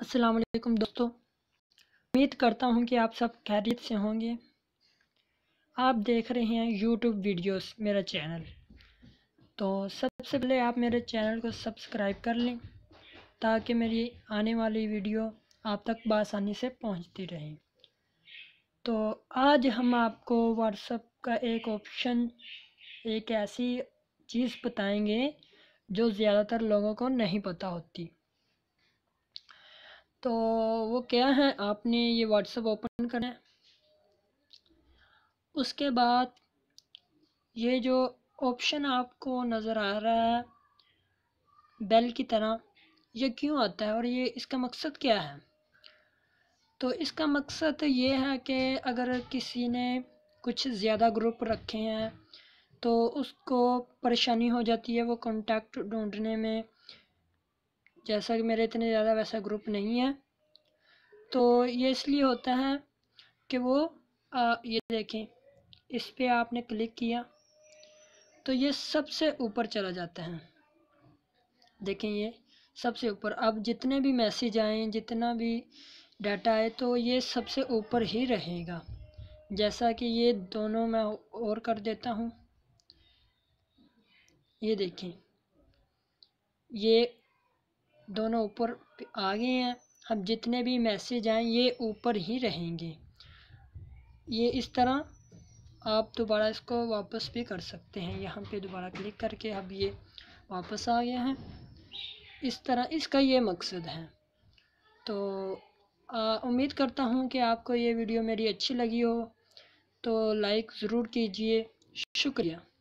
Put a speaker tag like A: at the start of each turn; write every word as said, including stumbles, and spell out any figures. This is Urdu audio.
A: السلام علیکم دوستو، امید کرتا ہوں کہ آپ سب خیریت سے ہوں گے۔ آپ دیکھ رہے ہیں یوٹیوب ویڈیوز میرا چینل، تو سب سے پہلے آپ میرے چینل کو سبسکرائب کر لیں تاکہ میری آنے والی ویڈیو آپ تک بآسانی سے پہنچتی رہیں۔ تو آج ہم آپ کو واٹس ایپ کا ایک آپشن، ایک ایسی چیز بتائیں گے جو زیادہ تر لوگوں کو نہیں پتہ ہوتی۔ تو وہ کیا ہے، آپ نے یہ واٹس ایپ اوپن کرنا ہے۔ اس کے بعد یہ جو آپشن آپ کو نظر آ رہا ہے بیل کی طرح، یہ کیوں آتا ہے اور یہ اس کا مقصد کیا ہے؟ تو اس کا مقصد یہ ہے کہ اگر کسی نے کچھ زیادہ گروپ رکھے ہیں تو اس کو پریشانی ہو جاتی ہے وہ کانٹیکٹ ڈھونڈنے میں۔ جیسا کہ میرے اتنے زیادہ ویسا گروپ نہیں ہے، تو یہ اس لیے ہوتا ہے کہ وہ آ, یہ دیکھیں، اس پہ آپ نے کلک کیا تو یہ سب سے اوپر چلا جاتا ہے۔ دیکھیں یہ سب سے اوپر، اب جتنے بھی میسیج آئیں، جتنا بھی ڈیٹا آئے تو یہ سب سے اوپر ہی رہے گا۔ جیسا کہ یہ دونوں میں اور کر دیتا ہوں، یہ دیکھیں یہ دونوں اوپر آ گئے ہیں۔ اب جتنے بھی میسیج آئیں یہ اوپر ہی رہیں گے۔ یہ اس طرح آپ دوبارہ اس کو واپس بھی کر سکتے ہیں، یہاں پہ دوبارہ کلک کر کے اب یہ واپس آ گیا ہے۔ اس طرح اس کا یہ مقصد ہے۔ تو آ, امید کرتا ہوں کہ آپ کو یہ ویڈیو میری اچھی لگی ہو، تو لائک ضرور کیجئے۔ شکریہ۔